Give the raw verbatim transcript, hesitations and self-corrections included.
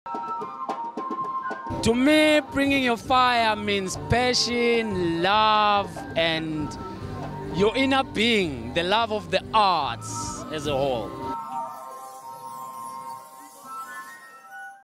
To me, bringing your fire means passion, love, and your inner being, the love of the arts as a whole.